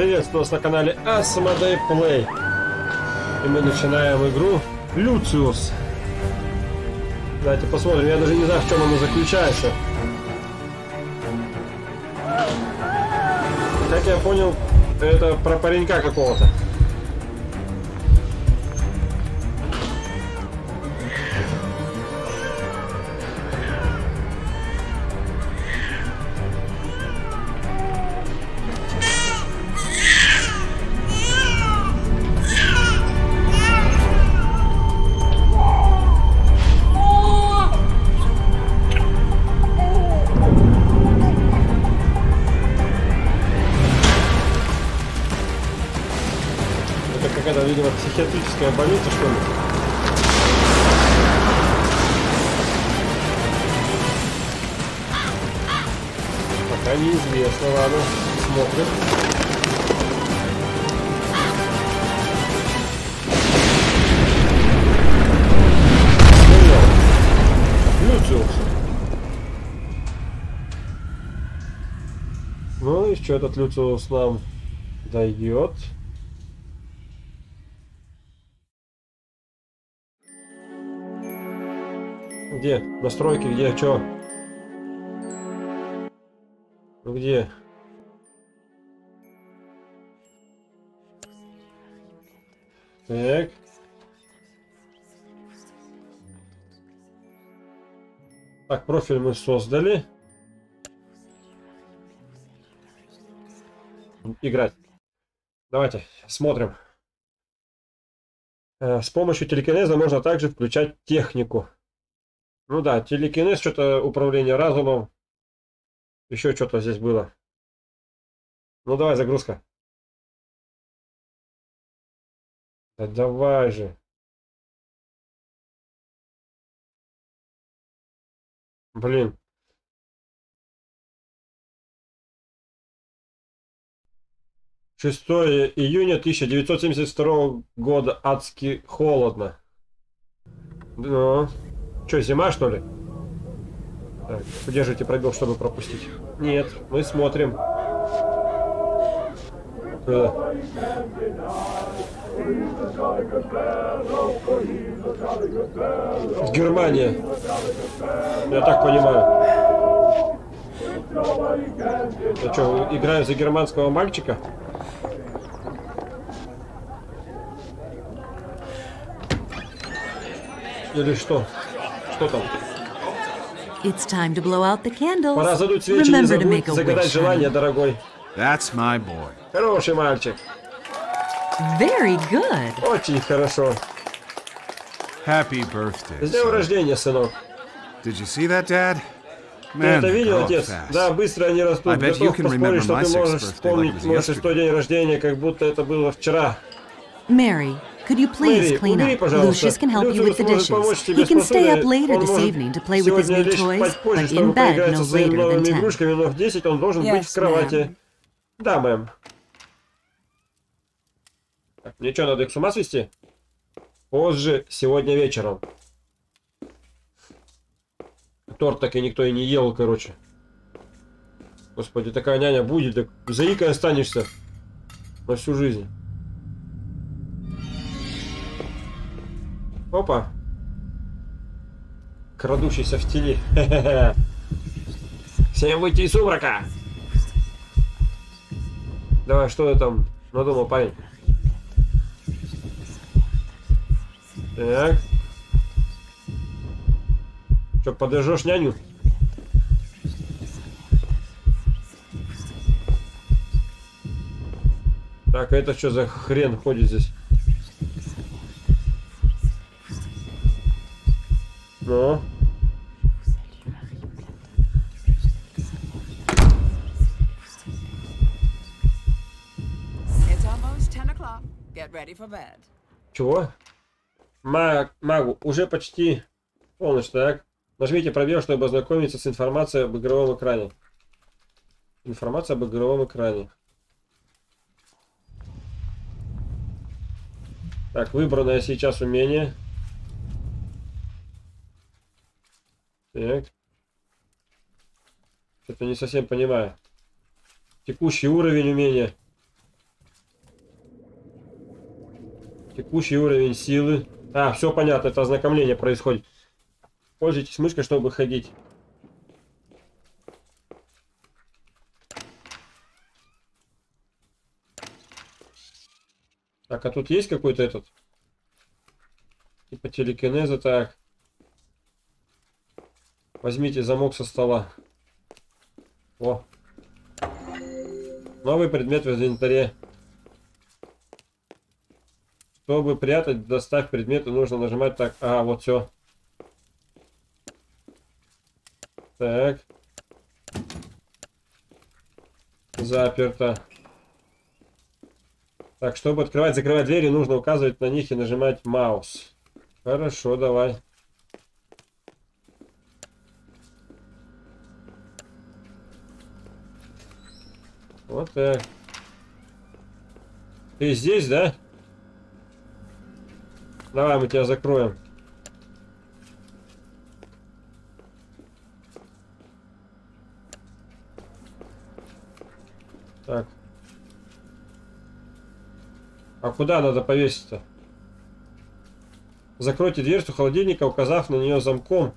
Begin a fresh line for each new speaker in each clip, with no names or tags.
Приветствую вас на канале Asmodee Play. И мы начинаем игру Lucius. Давайте посмотрим, я даже не знаю, в чем она заключается. Как я понял, это про паренька какого-то. Это, видимо, психиатрическая больница, что ли? Пока неизвестно, ладно, смотрим. Люциус. Ну и что этот Люциус нам дает? Где? Настройки, где? Чё? Где? Так. Так, профиль мы создали. Играть. Давайте смотрим. С помощью телекинеза можно также включать технику. Ну да, телекинез, что-то управление разумом. Еще что-то здесь было. Ну давай, загрузка. Да давай же. Блин. Июня 1972 года. Адски холодно. Ну, что, зима, что ли? Так, удержите пробел, чтобы пропустить. Нет, мы смотрим. Германия. Я так понимаю. Я что, играю за германского мальчика? Или что? Что там?
It's time to blow out the candles.
Пора задуть свечи, не забудь загадать желание, дорогой.
That's my boy.
Хороший мальчик.
Very good.
Очень хорошо.
Happy birthday.
С днем
son.
рождения, сынок.
Did you see that, Dad?
Ты
Man,
это
they
видел,
grow up
отец?
fast.
Да, быстро они растут.
I bet you
Готов
can
поспорить,
remember
что
my
ты можешь
sixth birthday like it
вспомнить
was
мой шестой день рождения, как будто это было вчера.
Mary, could you please
Мэри,
clean
убери,
up?
пожалуйста.
Lucius can help you with the
Люциус может помочь
dishes.
тебе
He
с
can stay up
посудой.
later
Он
this
может
evening to play with his
сегодня
new
лечь
toys,
спать позже,
but
чтобы
in bed
поиграть
no
со своими
later than
новыми
10.
игрушками, но в 10 он должен быть в кровати. Да, мэм. Так, мне что, надо их с ума свести? Позже, сегодня вечером. Торт так и никто и не ел, короче. Господи, такая няня будет, так заикой останешься на всю жизнь. Опа. Крадущийся в тени. Всем выйти из сумрака. Давай, что ты там надумал, парень? Так. Что, подожжешь няню? Так, а это что за хрен ходит здесь? Ну? Чего? Магу, уже почти полночь, так? Нажмите пробел, чтобы ознакомиться с информацией об игровом экране. Информация об игровом экране. Так, выбранное сейчас умение. Так. Что-то не совсем понимаю. Текущий уровень умения. Текущий уровень силы. А, все понятно, это ознакомление происходит. Пользуйтесь мышкой, чтобы ходить. Так, а тут есть какой-то этот? Типа телекинеза, так. Возьмите замок со стола. О. Новый предмет в инвентаре. Чтобы прятать, доставь предметы, нужно нажимать так. А, вот все. Так. Заперто. Так, чтобы открывать, закрывать двери, нужно указывать на них и нажимать маус. Хорошо, давай. Вот так. Ты здесь, да? Давай, мы тебя закроем. Так. А куда надо повесить-то? Закройте дверцу холодильника, указав на нее замком.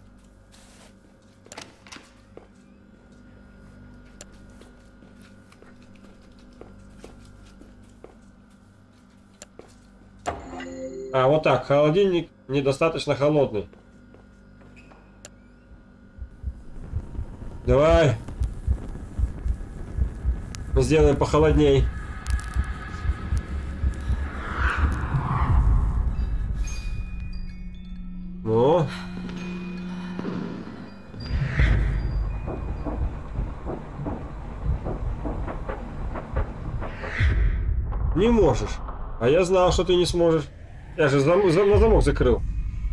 А, вот так. Холодильник недостаточно холодный. Давай. Сделаем похолодней. Ну. Не можешь. А я знал, что ты не сможешь. Я же на замок закрыл.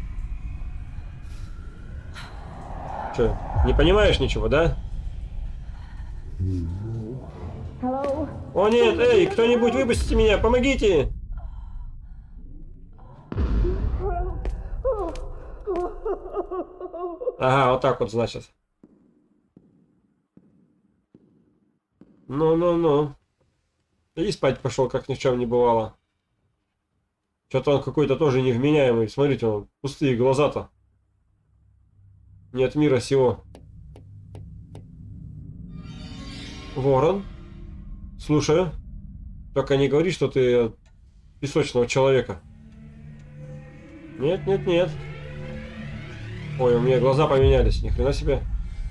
Че, не понимаешь ничего, да? О нет, эй, кто-нибудь выпустите меня, помогите! Ага, вот так вот, значит. Ну. И спать пошел, как ни в чем не бывало. Что-то он какой-то тоже невменяемый. Смотрите, он пустые глаза-то. Не от мира сего. Ворон. Слушаю. Только не говори, что ты от песочного человека. Нет. Ой, у меня глаза поменялись. Ни хрена себе.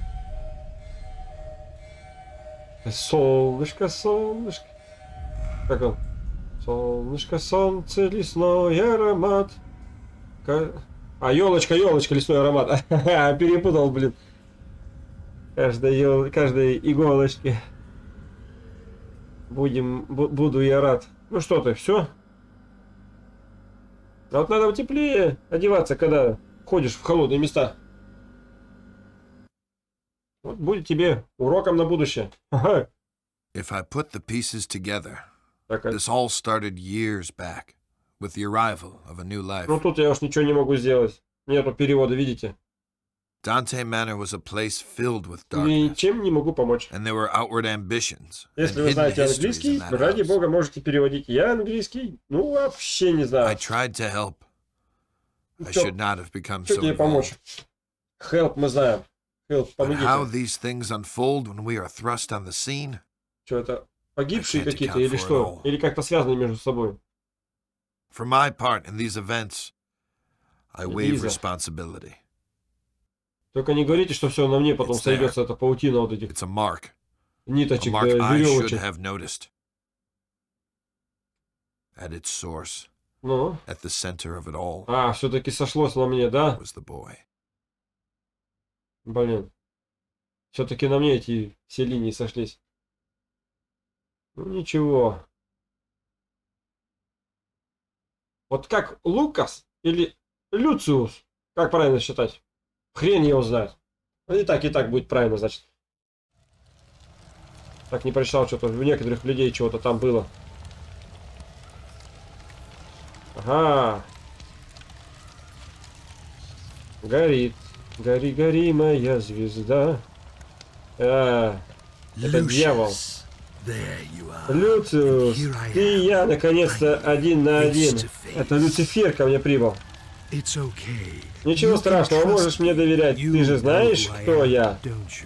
Солнышко. Как он? Солнышко, солнце, лесной аромат. А, елочка, лесной аромат. Перепутал, блин. Каждой иголочке. Буду я рад. Ну что ты, все? А вот надо теплее одеваться, когда ходишь в холодные места. Вот будет тебе уроком на будущее.
If I put the pieces together,
Так,
this all started years back, with the arrival of a new life.
ну тут я уж ничего не могу сделать. Нету перевода, видите?
Dante Manor was a place filled with darkness,
Ничем не могу помочь.
and there were outward ambitions and
Если вы
hidden
знаете
histories in
английский,
that
ради
house.
бога, можете переводить. Я английский, ну вообще не
I
знаю.
tried to help. I
Чё-
should not have become
Что
so
тебе помочь?
involved.
Help мы знаем. Help,
But how
помогите.
these things unfold when we are thrust on the scene?
Что это? Погибшие
I can't
какие-то
account
или
for it
что?
all.
Или как-то связаны между собой?
For my part in these events, I waive
Лиза.
responsibility.
Только не говорите, что все на мне потом
It's there.
сойдется эта паутина вот этих
It's a mark
ниточек, да,
I should
веревочек.
have noticed. At its source,
Ну,
at the center of it all,
а, все-таки сошлось на мне, да?
was the boy.
Блин. Все-таки на мне эти все линии сошлись. Ну, ничего. Вот как Лукас или Люциус? Как правильно считать? Хрен его знает. Ну, и так будет правильно, значит. Так, не прочитал, что-то у некоторых людей чего-то там было. Ага. Горит. Гори, моя звезда. А, это дьявол.
There you are.
Люциус, ты и я наконец-то один на один. Это Люцифер ко мне прибыл. Ничего страшного, можешь мне доверять. Ты же знаешь, кто я?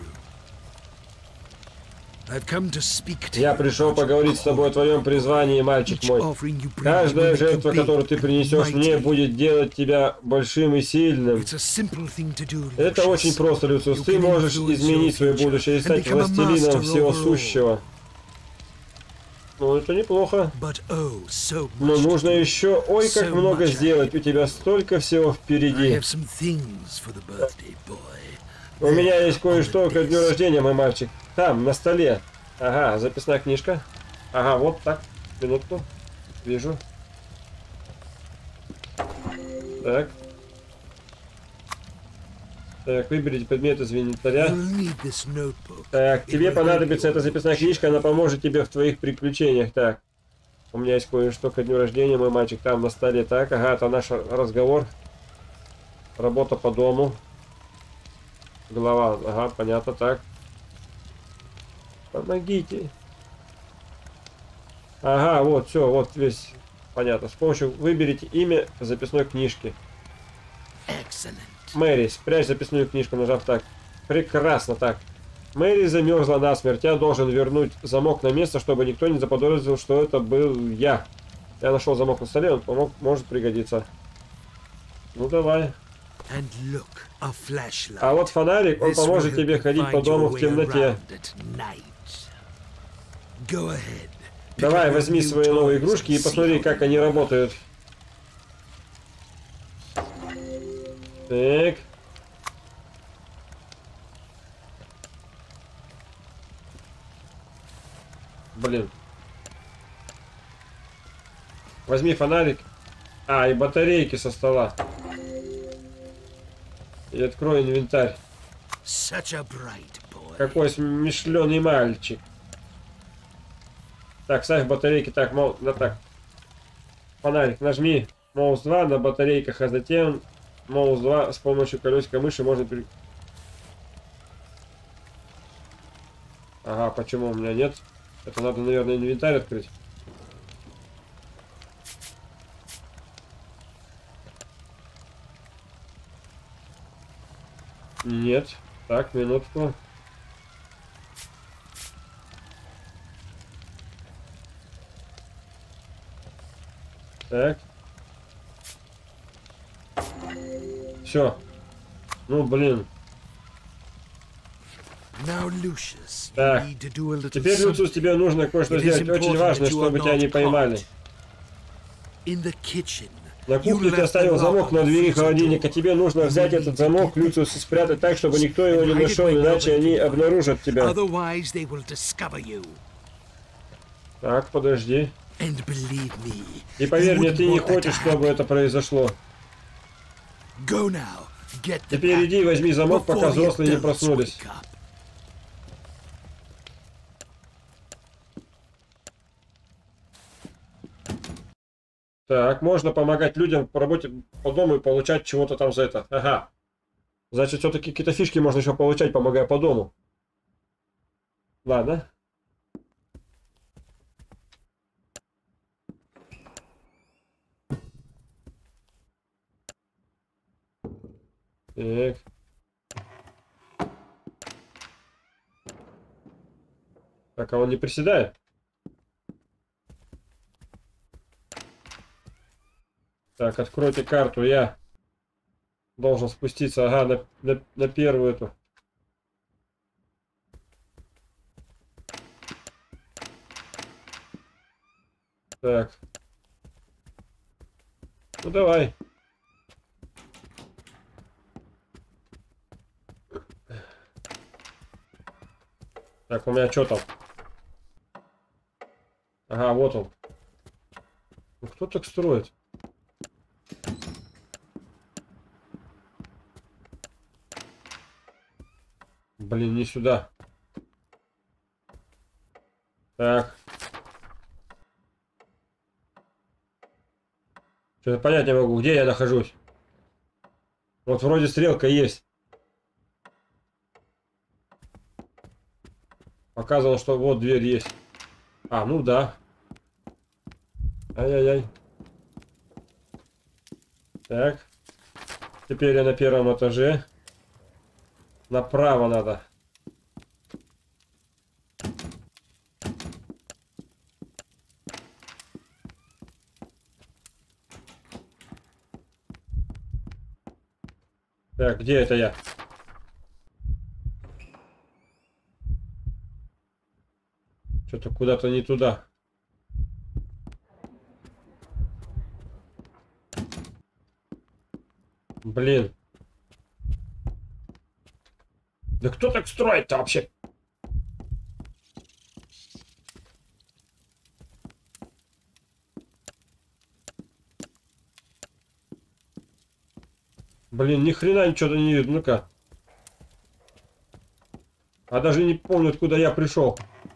Я пришел поговорить с тобой о твоем призвании, мальчик мой. Каждая жертва, которую ты принесешь мне, будет делать тебя большим и сильным. Это очень просто, Люциус. Ты можешь изменить свое будущее и стать властелином всего сущего. Ну, это неплохо. Но нужно еще, ой, как много сделать. У тебя столько всего впереди. У меня есть кое-что к дню рождения, мой мальчик. Там, на столе. Ага, записная книжка. Ага, вот так. Минутку. Вижу. Так. Так, выберите предмет из инвентаря. Так, тебе понадобится эта записная книжка, она поможет тебе в твоих приключениях. Так, у меня есть кое-что ко дню рождения, мой мальчик, там на столе. Так, ага, это наш разговор. Работа по дому. Голова, ага, понятно, так. Помогите. Ага, вот, все, вот весь. Понятно. С помощью выберите имя в записной книжке. Мэри, спрячь записную книжку, нажав так. Прекрасно, так. Мэри замерзла насмерть. Я должен вернуть замок на место, чтобы никто не заподозрил, что это был я. Я нашел замок на столе, он может пригодиться. Ну давай. А вот фонарик, он поможет тебе ходить по дому в темноте. Давай, возьми свои новые игрушки и посмотри, как они работают. Так. Блин. Возьми фонарик. А, и батарейки со стола. И открой инвентарь. Какой смешленый мальчик. Так, ставь батарейки. Так, да так. Фонарик, нажми маус 2 на батарейках, а затем маус 2 с помощью колесика мыши можно... Ага, почему у меня нет? Это надо, наверное, инвентарь открыть. Нет. Так, минутку. Так. Все. Ну, блин. Так. Теперь, Люциус, тебе нужно кое-что сделать. Очень важно, чтобы тебя не поймали. На кухне ты оставил замок на двери холодильника. Тебе нужно взять этот замок, Люциус, и спрятать так, чтобы никто его не нашел, иначе они обнаружат тебя. Так, подожди. И поверь мне, ты не хочешь, чтобы это произошло. Теперь иди и возьми замок, пока взрослые не проснулись. Так, можно помогать людям по работе по дому и получать чего-то там за это. Ага. Значит, все-таки какие-то фишки можно еще получать, помогая по дому. Ладно. Так. Так, а он не приседает? Так, откройте карту. Я должен спуститься. Ага, на первую эту. Так. Ну давай. Так, у меня что там? Ага, вот он. Ну, кто так строит? Блин, не сюда. Так. Что-то понять не могу, где я нахожусь. Вот вроде стрелка есть. Показывал, что вот дверь есть. А, ну да. Ай-яй-яй. Так. Теперь я на первом этаже. Направо надо. Так, где это я? Что-то куда-то не туда. Блин. Да кто так строит-то вообще? Блин, ни хрена ничего не видно. Ну-ка. А даже не помню, откуда я пришел.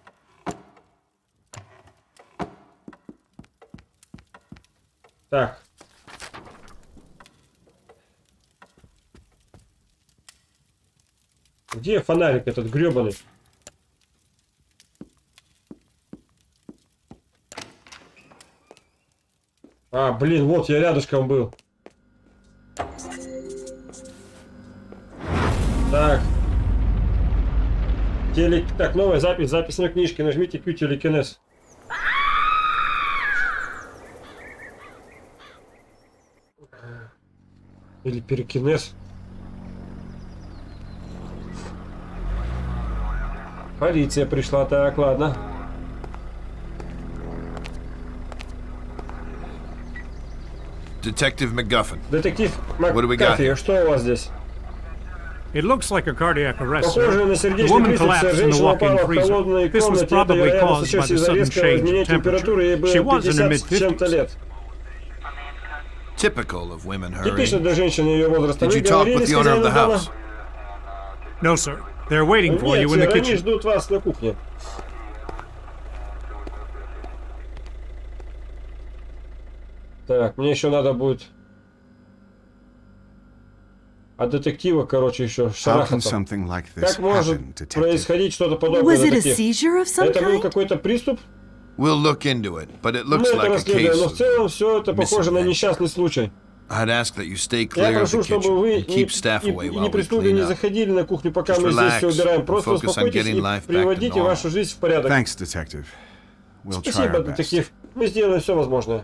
Так. Где фонарик этот гребаный? А, блин, вот я рядышком был. Так. Так, новая запись. Запись на книжке. Нажмите Q телекинез. Или перекинез. Полиция пришла. Так, ладно.
Detective McGuffin.
Детектив
What do we got
МакКафи,
here?
что у вас здесь?
It looks like a cardiac arrest, sir.
Похоже на
The
сердечный
woman
приступ.
collapsed in the
Женщина упала
walk-in
в холодной
freezer. This was
комнате. Это,
probably
вероятно,
caused by
случилось
the
из-за
sudden
резкого
change
изменения
in temperature.
температуры. Ей было
She was in her
50 с чем-то
mid-50s.
лет.
Typical of women
Типично
hurrying.
для женщины ее возраста.
Did
Вы
you talk
говорили
with
с
the owner of the
хозяином дома?
house?
No, sir. They're waiting for
Нет,
you in the
сэр, они
kitchen.
ждут вас на кухне. Так, мне еще надо будет от детектива, короче, еще
How can
шарахаться.
something like this
Как может
happen, detective?
происходить что-то подобное,
Was it a
детектив?
seizure of some
Это был
kind?
какой-то приступ?
We'll look into it, but it
Мы
looks
это
like a
расследуем,
case
но в
of...
целом все это похоже на
missing
несчастный случай.
I'd ask that you stay
Я
clear of the
прошу, чтобы
kitchen
вы
and keep staff away
и
while we
прислуги
clean
не
up.
заходили на кухню, пока
Just
мы здесь все
relax
убираем.
and
Просто
focus on
успокойтесь
getting
и
life back to
приводите
normal.
вашу жизнь в порядок.
Thanks, detective. We'll try
Спасибо,
our best.
детектив. Мы сделаем все возможное.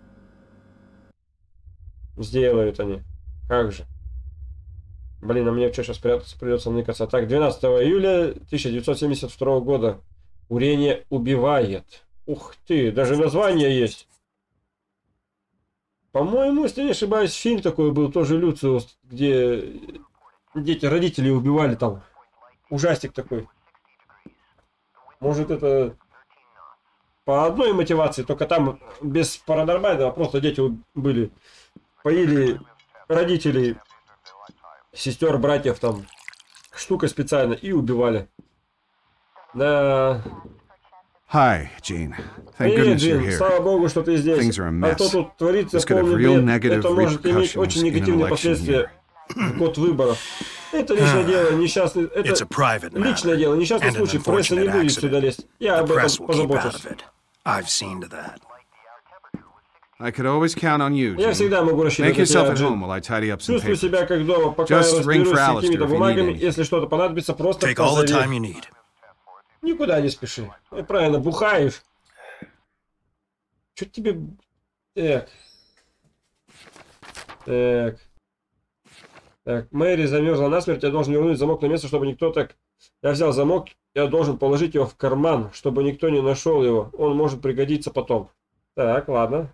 Сделают они. Как же. Блин, а мне что сейчас прятаться придется ныкаться. Так, 12 июля 1972 года. Курение убивает. Ух ты, даже название есть. По-моему, если не ошибаюсь, фильм такой был, тоже Люциус, где дети, родители убивали там. Ужастик такой. Может, это по одной мотивации, только там без паранормального, просто дети были. Поили родителей, сестер, братьев там штукой специально и убивали. Да.
Hi, Gene. Thank
Привет,
goodness you're
Джин.
here.
Слава богу, что ты здесь.
Things are a
А то
mess.
тут творится
This could have
полный
real
бред.
negative
Это может иметь
repercussions
очень
in an
негативные
election
последствия в год выборов. Это личное дело, несчастный...
It's a
Это
private matter.
личное дело, несчастный
and an
случай. Пресса не
unfortunate
будет сюда
accident.
лезть. Я
The
об
press
этом
will keep out
позабочусь.
of it. I've seen to that.
I could always count on you,
Я
Gene.
всегда могу
Make
рассчитывать на
yourself
тебя,
at
Джин.
home while I tidy up some
Чувствую
papers.
себя как дома, пока я
Just ring
разберусь
for
с
Alistair
какими-то
if you need
бумагами.
anything.
Если что-то понадобится, просто
Take all the
позови.
time you need.
Никуда не спеши. Правильно, бухаешь. Чё тебе... Так. Так. Так, Мэри замерзла насмерть. Я должен вернуть замок на место, чтобы никто так... Я взял замок, я должен положить его в карман, чтобы никто не нашел его. Он может пригодиться потом. Так, ладно.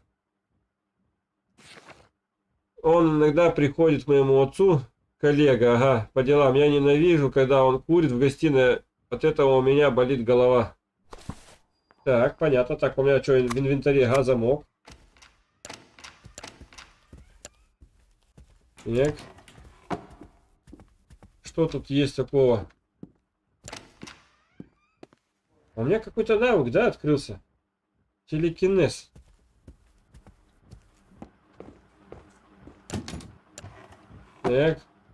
Он иногда приходит к моему отцу, коллега, ага, по делам. Я ненавижу, когда он курит в гостиной. От этого у меня болит голова. Так, понятно. Так, у меня что, в инвентаре? Ага, замок. Так. Что тут есть такого? У меня какой-то навык, да, открылся? Телекинез. Так.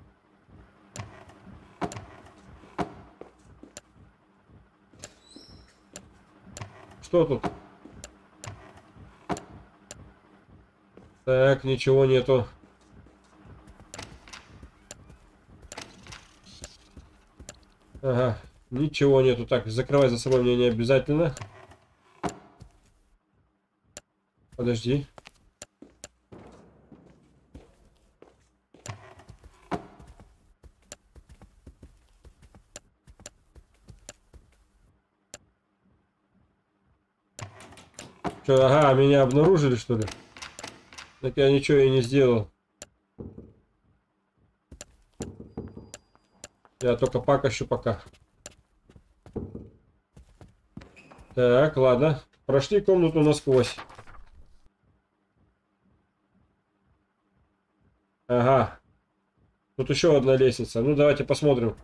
Что тут? Так, ничего нету. Ага, ничего нету. Так, закрывать за собой мне не обязательно. Подожди. Что, ага, меня обнаружили, что ли? Так я ничего и не сделал. Я только покащу пока. Так, ладно. Прошли комнату насквозь. Ага. Тут еще одна лестница. Ну, давайте посмотрим.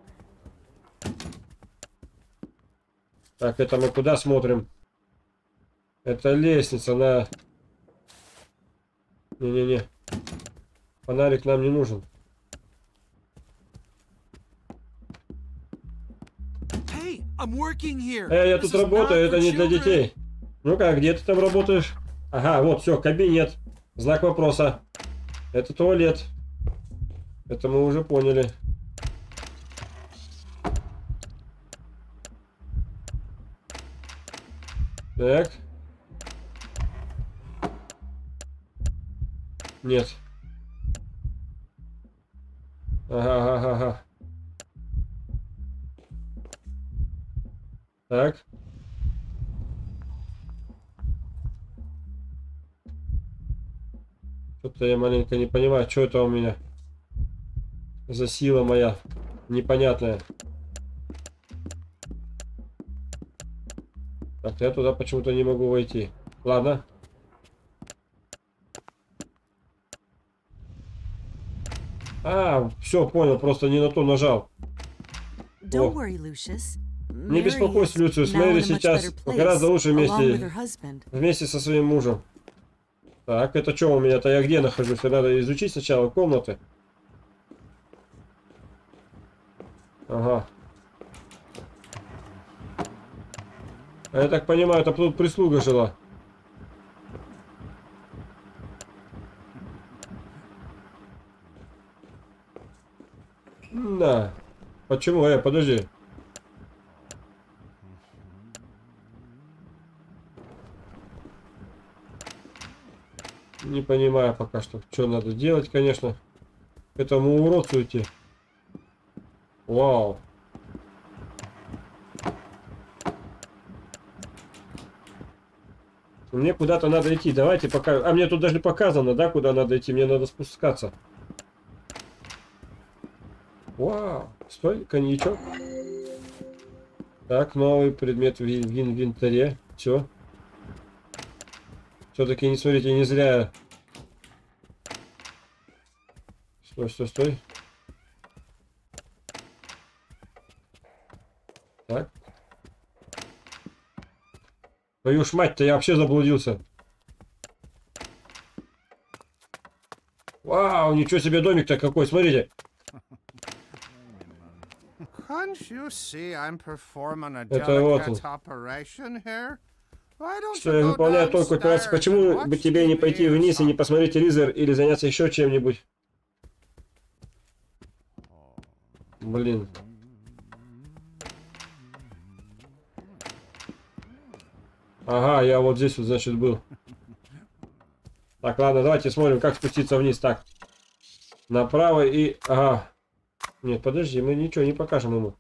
Так, это мы куда смотрим? Это лестница на... Не-не-не. Фонарик нам не нужен. Я тут работаю, это не для детей. Ну-ка, где ты там работаешь? Ага, вот, все, кабинет. Знак вопроса. Это туалет. Это мы уже поняли. Так. Нет. Ага. Так. Что-то я маленько не понимаю, что это у меня за сила моя непонятная. Так, я туда почему-то не могу войти. Ладно. А, все, понял, просто не на то нажал.
Don't worry, Lucius.
Не беспокойся, Люциус, Мэри сейчас гораздо лучше вместе со своим мужем. Так, это что у меня-то? Я где нахожусь? Надо изучить сначала комнаты. Ага. А я так понимаю, это тут прислуга жила. Да. Почему? Подожди. Не понимаю пока что надо делать, конечно. К этому уродцу идти. Вау. Мне куда-то надо идти. Давайте пока... А мне тут даже показано, да, куда надо идти. Мне надо спускаться. Вау. Стой, коньячок. Так, новый предмет в инвентаре. Все. Все-таки, не смотрите, не зря. Стой. Так. Твою ж мать-то, я вообще заблудился. Вау, ничего себе домик-то какой, смотрите. Это вот он. Что я выполняю только операцию. Почему бы тебе не пойти вниз и не посмотреть телевизор или заняться еще чем-нибудь? Блин. Ага, я вот здесь вот, значит, был. Так, ладно, давайте смотрим, как спуститься вниз. Так. Направо и... Ага. Нет, подожди, мы ничего не покажем ему.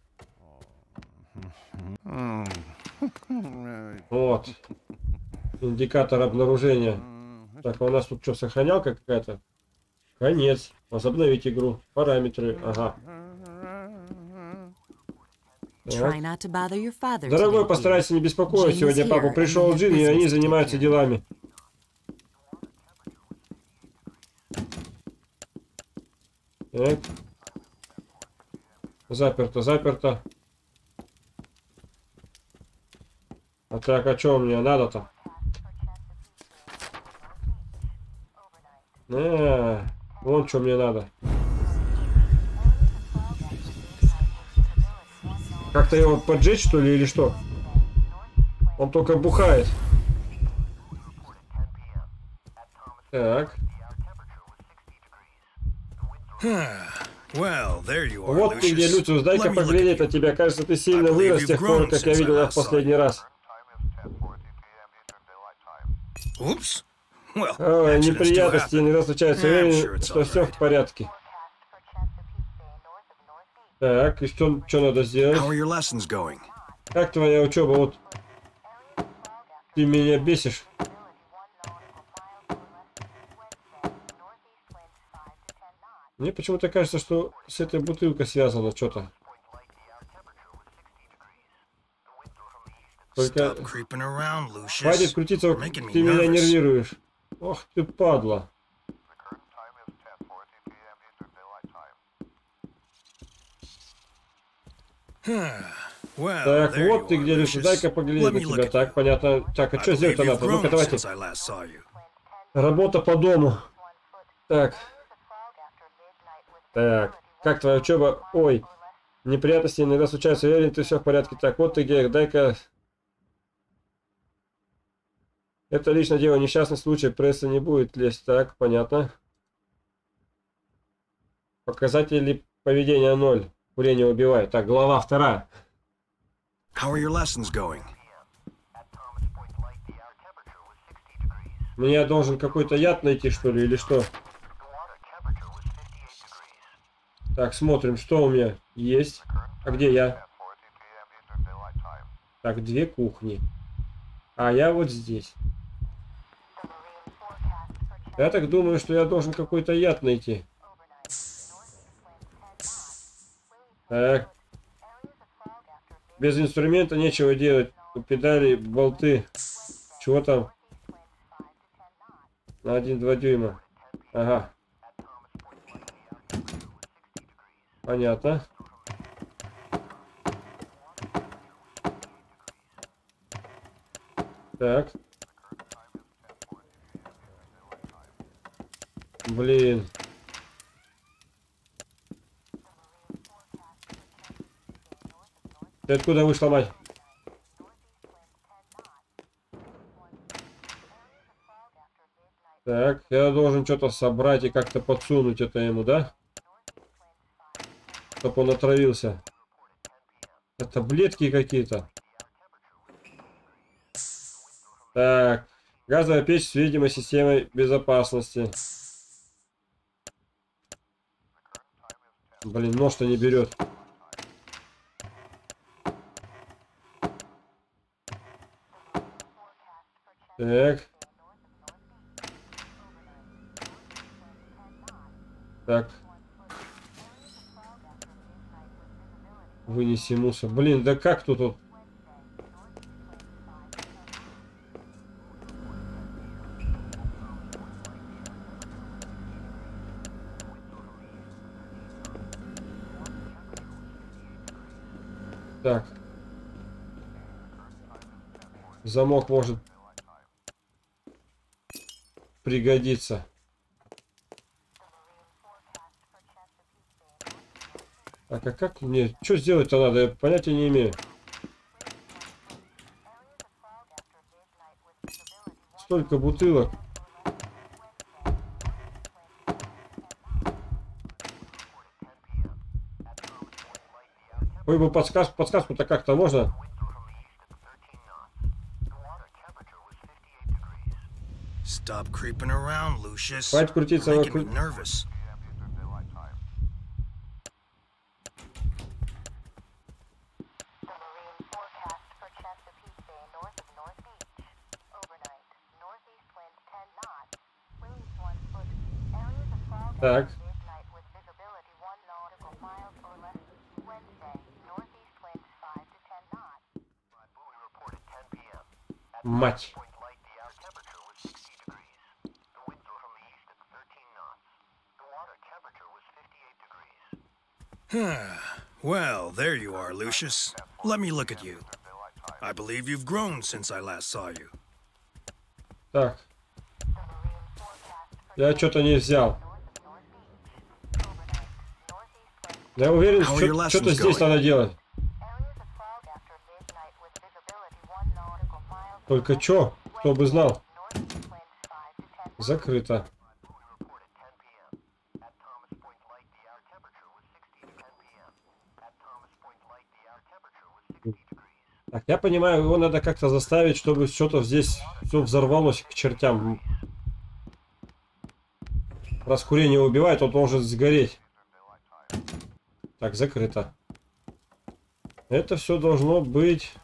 Вот. Индикатор обнаружения. Так, а у нас тут что, сохранялка какая-то? Конец. Возобновить игру. Параметры. Ага. Дорогой, постарайся не беспокоить. Сегодня папа пришел Джин, и они занимаются делами. Так. Заперто. А так, а что мне надо-то? Вон что мне надо. Как-то его поджечь, что ли, или что? Он только бухает. Так.
Well, there you are,
Вот ты где,
Lucius.
Люциус, дай-ка
Let me look
поглядеть
at
на
you.
тебя. Кажется, ты сильно
I believe
вырос с
you've
тех пор,
grown
как я
since I
видел тебя в
last saw
последний
you.
раз.
Oops. Well,
Ой,
accidents do
неприятности
happen.
иногда случаются.
I'm
Уверен,
sure it's
что
all
все в
right.
порядке. Так, и что надо сделать?
How are your lessons going?
Как твоя учеба? Вот ты меня бесишь. Мне почему-то кажется, что с этой бутылкой связано что-то. Только
Stop creeping around, Lucius.
хватит крутиться,
You're making me
ты меня
nervous.
нервируешь. Ох ты падла.
Well,
Так,
there
вот
you
ты
are,
где, Люси,
Lucius.
дай-ка поглядеть
Let
на
me look
тебя.
at
Так,
you.
понятно. Так, а
I
что
believe
сделать-то
you've
надо? Ну-ка,
grown
давайте.
since I last saw you.
Работа по дому. Так. Так, как твоя учеба? Ой, неприятности иногда случаются. Уверен, ты все в порядке. Так, вот ты где, дай-ка... Это личное дело, несчастный случай, пресса не будет лезть. Так, понятно. Показатели поведения 0. Курение убивает. Так, глава 2.
How are your lessons going?
Мне должен какой-то яд найти, что ли, или что? Так, смотрим, что у меня есть. А где я? Так, 2 кухни. А я вот здесь. Я так думаю, что я должен какой-то яд найти. Так. Без инструмента нечего делать. У педали болты. Чего там? На 1-2 дюйма. Ага. Понятно. Так. Блин. Ты откуда вышла, мать? Так, я должен что-то собрать и как-то подсунуть это ему, да? Чтоб он отравился. Это таблетки какие-то. Так, газовая печь с видимой системой безопасности. Блин, нож-то не берет. Так. Так. Вынеси мусор. Блин, да как тут вот? Так. Замок может пригодиться. Так, а как мне... Что сделать-то надо? Я понятия не имею. Столько бутылок. Ой, бы подсказку-то как-то можно?
Stop creeping around, Lucius.
Хватит крутиться
You're making me
вокруг.
nervous.
Так. Мать.
Well, there you are, Lucius. Let me look at you. I believe you've grown since I last saw you.
Так. Я что-то не взял. Я уверен,
How are your
что-то
lessons
здесь
going?
надо делать. Только что? Кто бы знал. Закрыто. Я понимаю, его надо как-то заставить, чтобы что-то здесь все взорвалось к чертям. Раз курение убивает, он должен сгореть. Так, закрыто. Это все должно быть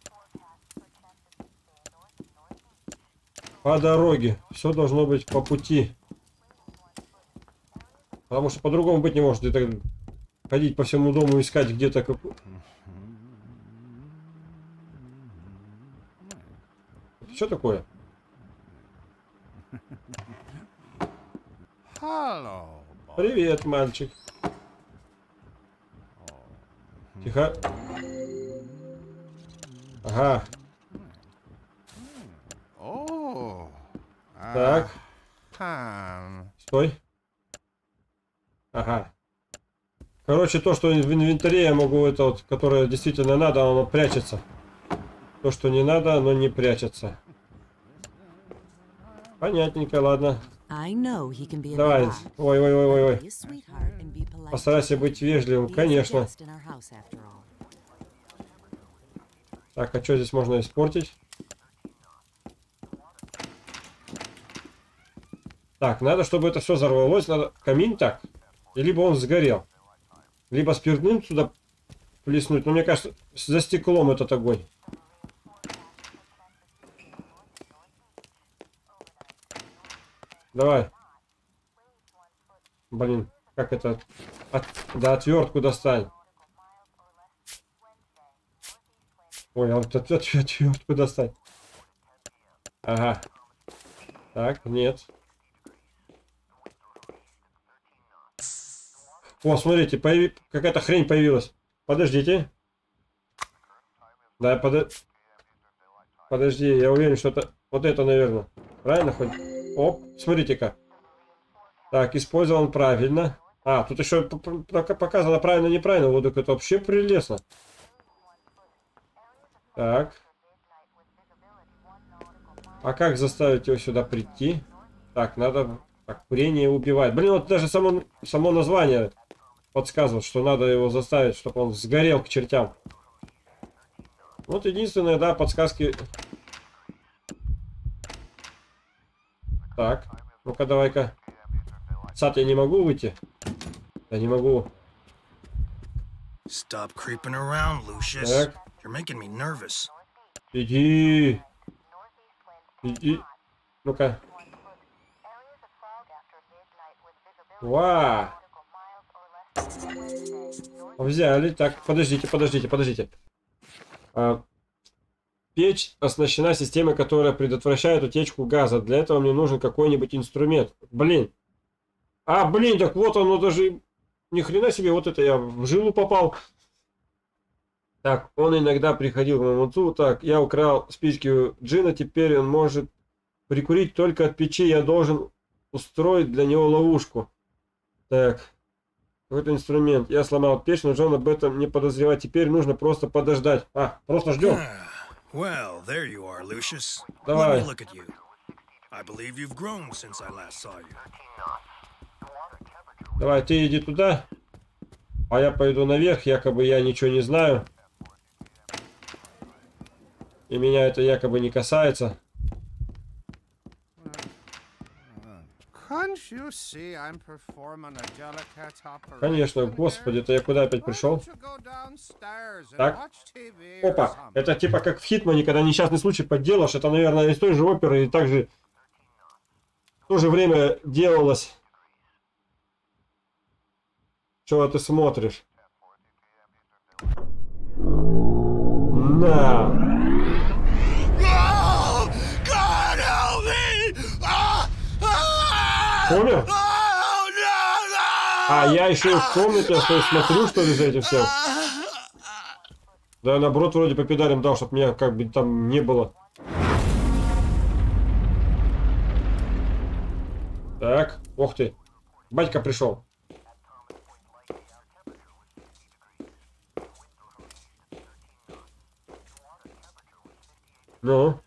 по дороге. Все должно быть по пути. Потому что по-другому быть не может. Это ходить по всему дому, искать где-то какую... Что такое? Привет, мальчик. Тихо. Ага. Так. Стой. Ага. Короче, то, что в инвентаре я могу, это вот, которое действительно надо, оно прячется. То, что не надо, оно не прячется. Понятненько, ладно. Давай. Ой. Постарайся быть вежливым, конечно. Так, а что здесь можно испортить? Так, надо, чтобы это все взорвалось. Надо камин так. И либо он сгорел. Либо спиртным сюда плеснуть. Но мне кажется, за стеклом этот огонь. Давай. Блин, как это? Да, отвертку достань. Ой, а вот отвертку достань. Ага. Так, нет. О, смотрите, какая-то хрень появилась. Подождите. Да, подожди, я уверен, что это... Вот это, наверное. Правильно хоть? Оп, смотрите-ка. Так, использован правильно. А, тут еще показано правильно-неправильно. Вот так это вообще прелестно. Так. А как заставить его сюда прийти? Так, надо... Так, курение убивает. Блин, вот даже само название подсказывает, что надо его заставить, чтобы он сгорел к чертям. Вот единственное, да, подсказки... Так, ну-ка давай-ка. Сад я не могу выйти? Я не могу.
Stop creeping around, Lucius.
Так.
You're making me nervous.
Иди. Иди. Ну-ка. Вау. Взяли. Так, подождите. Печь оснащена системой, которая предотвращает утечку газа. Для этого мне нужен какой-нибудь инструмент. Блин. А, блин, так вот оно даже... Ни хрена себе, вот это я в жилу попал. Так, он иногда приходил к моему отцу. Так, я украл спички у Джина. Теперь он может прикурить только от печи. Я должен устроить для него ловушку. Так. Какой-то инструмент. Я сломал печь, но Джон об этом не подозревает. Теперь нужно просто подождать. А, просто ждем.
Well, there you are, Lucius.
Давай.
Let me look at you. I believe you've grown since I last saw you.
Давай, ты иди туда. А я пойду наверх. Якобы я ничего не знаю. И меня это якобы не касается. Конечно, господи, это я куда опять пришел? Так. Опа, это типа как в Хитмане, когда несчастный случай подделаешь. Это, наверное, из той же оперы и также в то же время делалось. Чего ты смотришь? На. Помню? А, я еще и в комнате, что смотрю, что ли, за этим всем. Да, наоборот, вроде по педалям дал, чтобы меня как бы там не было. Так, ух ты. Батька пришел. Ну?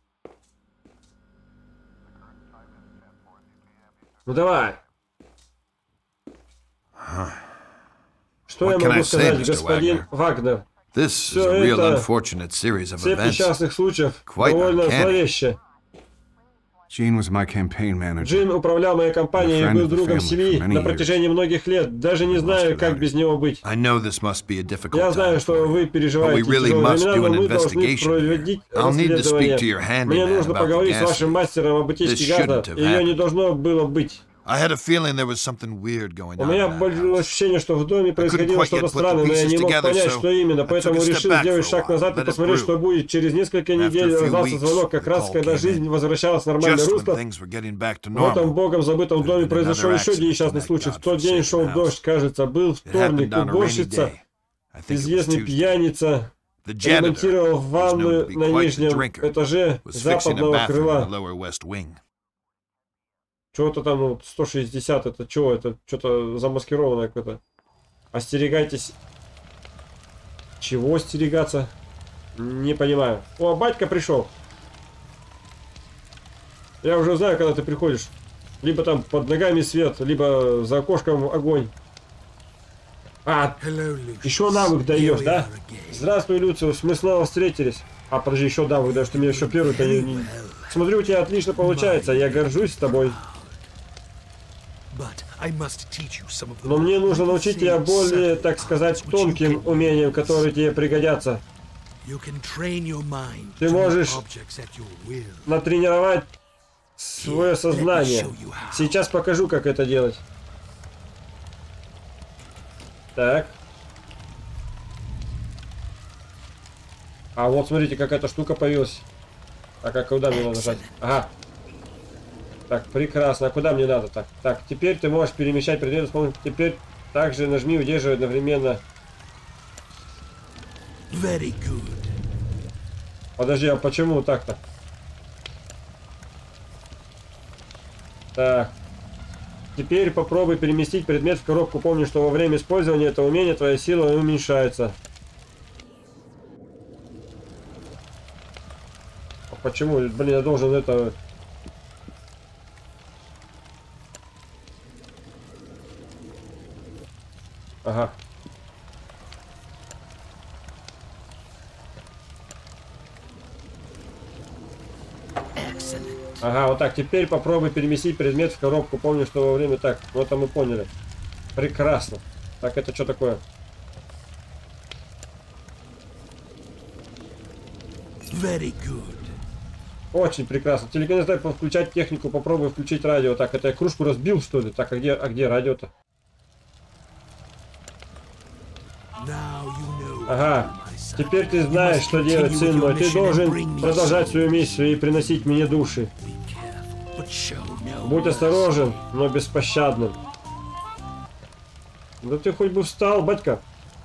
Ну давай. Что я могу сказать, господин Вагнер?
This is
Всё
a real
это,
unfortunate series of
цепь
events.
несчастных случаев,
Quite
довольно
uncanny.
зловеще.
Gene was my campaign manager.
Джин управлял моей компанией и был другом семьи на протяжении многих лет. Даже не знаю, как без него быть.
I know this must be a difficult
Я
time
знаю, что
for
вы
you, but we
переживаете
really
тяжелые
must
времена,
do
но
an
мы должны
investigation.
проводить
I'll need to speak to your
расследование. Мне
handyman
нужно
about the
поговорить с
gas
вашим
leak.
мастером об утечке
This
газа.
shouldn't have
Ее не
happened.
должно было быть.
I had a feeling there was something weird going
У
on
меня
in that
было
house.
ощущение, что в доме происходило
quite
что-то
yet put the
странное, но я не
pieces
мог
together,
понять,
so
что именно,
I
поэтому
took a step
решил
back
сделать
for a
шаг
while,
назад и
let it
посмотреть,
brew.
что будет. Через несколько недель
After a few
раздался
weeks,
звонок, как
the
раз
call
когда
came
жизнь
in.
возвращалась в нормальное
Just when
русло.
things were getting back to
В этом
normal.
богом забытом доме
There'd been
произошел
another
еще один
accident
несчастный
in that
случай. В тот день шел
godforsaken
дождь,
house.
кажется, был
It
вторник.
happened on a rainy
Уборщица,
day. I think it was
известный
Tuesday.
пьяница,
The janitor,
ремонтировал
who's known
ванную
to be
на
quite the
нижнем
drinker,
этаже
was fixing a
западного
bathroom in the
крыла.
lower west wing.
Чего-то там, ну, 160, это чего? Это что-то замаскированное какое-то. Остерегайтесь. Чего остерегаться? Не понимаю. О, батька пришел. Я уже знаю, когда ты приходишь. Либо там под ногами свет, либо за окошком огонь. А, еще навык даешь, да? Здравствуй, Люциус, мы снова встретились. А, подожди, еще навык даешь, ты мне еще первый-то не... Смотрю, у тебя отлично получается, я горжусь тобой. Но мне нужно научить тебя более, так сказать, тонким умениям, которые тебе пригодятся. Ты можешь натренировать свое сознание. Сейчас покажу, как это делать. Так. А вот смотрите, какая-то штука появилась. Так, а куда мне надо нажать? Ага. Так, прекрасно. А куда мне надо? Так, так, теперь ты можешь перемещать предметы с помощью... Теперь также нажми, удерживай одновременно. Подожди, а почему так-то? Так. Теперь попробуй переместить предмет в коробку. Помни, что во время использования этого умения твоя сила уменьшается. А почему? Блин, я должен это... Ага. Ага, вот так. Теперь попробуй переместить предмет в коробку. Помню, что во время... Так, вот это мы поняли. Прекрасно. Так, это что такое? Очень прекрасно. Телекинез, дай включать технику. Попробуй включить радио. Так, это я кружку разбил, что ли? Так, а где радио-то? Ага. Теперь ты знаешь, что делать, сын мой. Ты должен продолжать свою миссию и приносить мне души. Будь осторожен, но беспощадным. Да ты хоть бы встал, батька.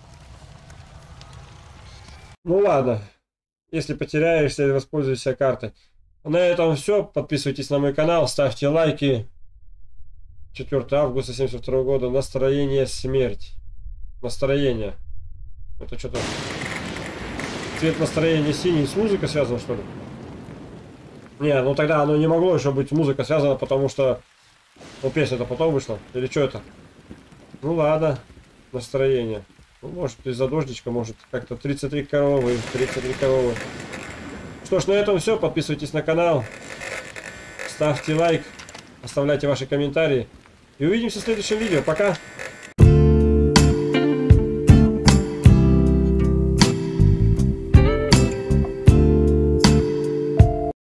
Ну ладно. Если потеряешься, воспользуйся картой. На этом все. Подписывайтесь на мой канал, ставьте лайки. 4 августа 1972 года. Настроение смерть. Настроение. Это что-то... Цвет настроения синий. С музыкой связано, что ли? Не, ну тогда оно не могло еще быть музыка связана, потому что... Ну, песня-то потом вышла. Или что это? Ну ладно. Настроение. Ну, может, из-за дождичка, может, как-то 33 коровы. 33 коровы. Что ж, на этом все. Подписывайтесь на канал. Ставьте лайк. Оставляйте ваши комментарии. И увидимся в следующем видео. Пока!